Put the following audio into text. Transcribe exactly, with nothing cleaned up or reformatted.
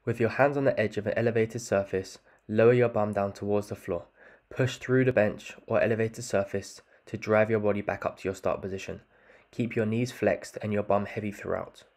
With your hands on the edge of an elevated surface, lower your bum down towards the floor. Push through the bench or elevated surface to drive your body back up to your start position. Keep your knees flexed and your bum heavy throughout.